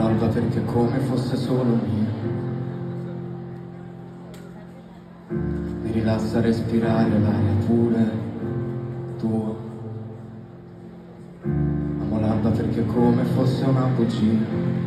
l'alba perché come fosse solo mio. Mi rilassa respirare l'aria pure tua. Amo l'alba perché come fosse una bugia.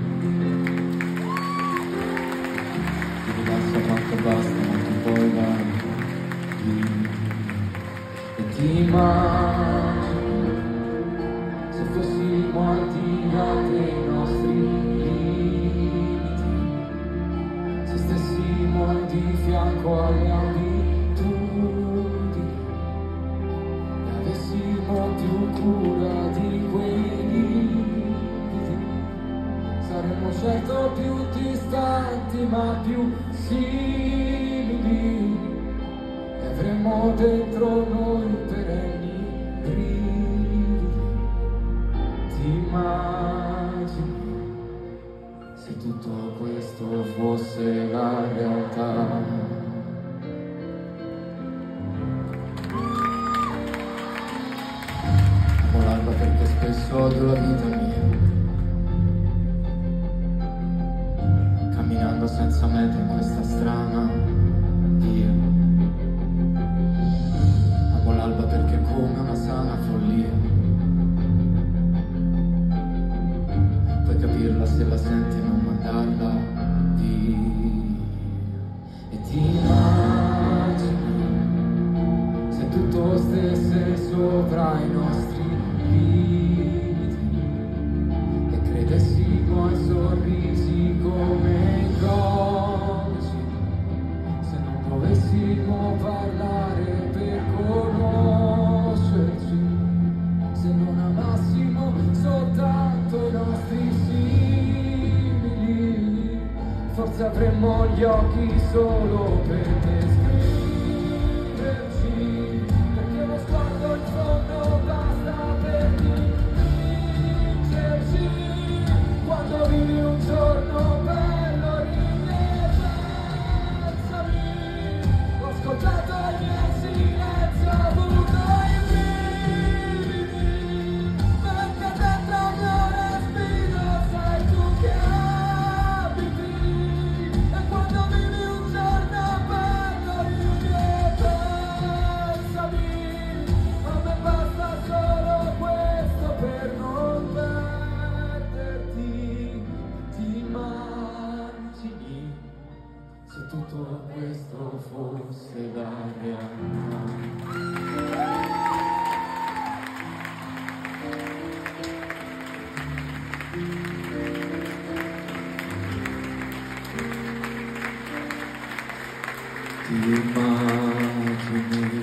Mi rilassa quanto basta ma tu poi vai via. E ti immagini se fossimo al di là dei nostri limiti, se stessimo di fianco alle abitudini e avessimo più cura di quei limiti, saremmo certo più distanti ma più simili e avremmo dentro noi perenni brividi. Ti immagini se tutto questo fosse la realtà? Amo l'alba perché spesso odio la vita mia, camminando senza meta in questa strana via. Amo l'alba perché è come una sana follia. Puoi capirla se la senti e non mandarla via. E ti immagini se tutto stesse sopra i nostri limiti e credessimo ai sorrisi come inconsci, se non dovessimo parlare per conoscerci, se non amassimo soltanto i nostri simili, forse avremmo gli occhi solo per descriverci, perché lo sguardo in fondo basta per vincerci. Quando vivi un giorno bello ringraziami, ho ascoltato il mio silenzio, ho avuto i brividi, perché dentro il mio respiro sei tu che abiti. E quando vivi un giorno bello ringraziami, a me basta solo questo per non perderti. Ti immagini se tutto questo fosse la realtà? Ti immagini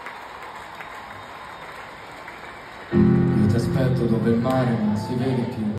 io ti aspetto dove il mare non si vede più.